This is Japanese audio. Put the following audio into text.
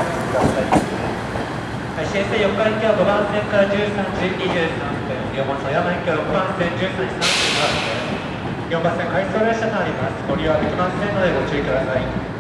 お聞きください。はい、新生四日行きは5番線から13時23分、4番線山行きは6番線13時32分、4番線回送列車となります。ご利用はできませんのでご注意ください。